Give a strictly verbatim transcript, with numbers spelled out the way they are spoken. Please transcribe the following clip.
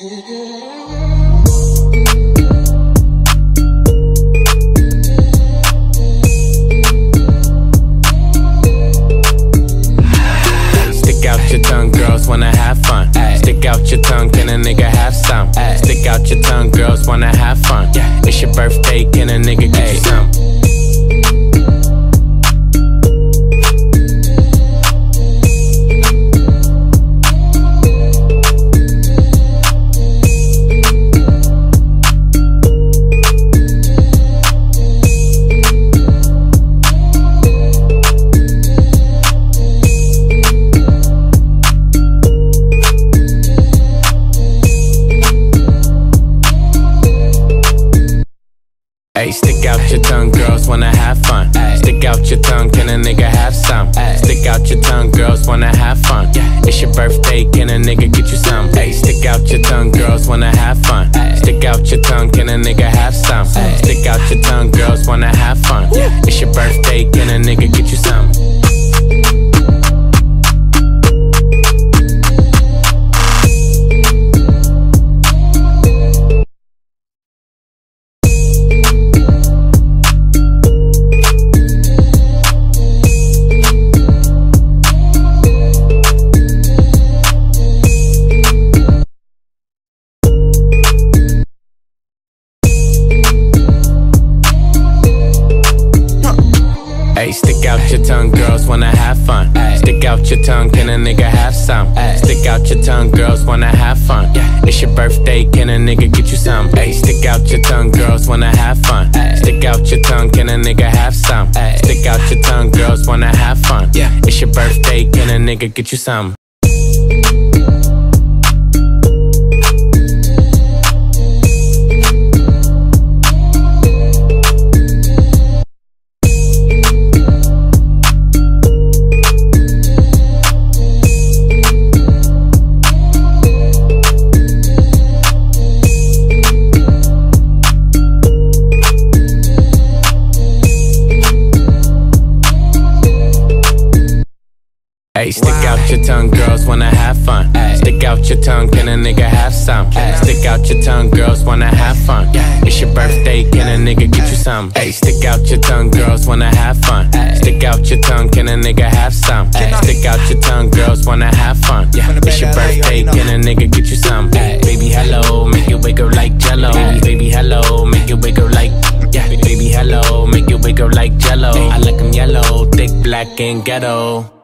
Stick out your tongue, girls wanna have fun. Ay. Stick out your tongue, can a nigga have some? Ay. Stick out your tongue, girls wanna have fun. Yeah. It's your birthday, can a nigga get Ay. you some? Ay, stick out your tongue, girls wanna have fun. Ay. Stick out your tongue, can a nigga have some? Ay. Stick out your tongue, girls wanna have fun. Yeah. It's your birthday, can a nigga get you some? Ay, stick out your tongue, girls wanna have fun. Ay. Stick out your tongue, can a nigga have some? Ay. Stick out your tongue, girls wanna have fun. Yeah. It's your birthday, can a nigga get you some? Ay, stick out your tongue, girls wanna have fun. Ay. Stick out your tongue, can a nigga have some? Ay. Stick out your tongue, girls wanna have fun. Yeah. It's your birthday, can a nigga get you some? Ay, stick out your tongue, girls wanna have fun. Ay. Stick out your tongue, can a nigga have some? Ay. Stick out your tongue, girls wanna have fun. Yeah. It's your birthday, can a nigga get you some? Ay, stick out your tongue, girls wanna have fun. Ay. Stick out your tongue, can a nigga have some? Ay. Stick out your tongue, girls wanna have fun. Yeah. It's your birthday, can a nigga get you some? Ay, stick out your tongue, girls wanna have fun. Ay. Stick out your tongue, can a nigga have some? Ay. Stick out your tongue, girls wanna have fun. Yeah. It's your birthday, can a nigga get you some? Ay. Baby, hello, make it wake up like Jello. Baby, baby, hello, make it wake up like yeah. Baby, hello, make it wake up like Jello. I like 'em yellow, thick, black, and ghetto.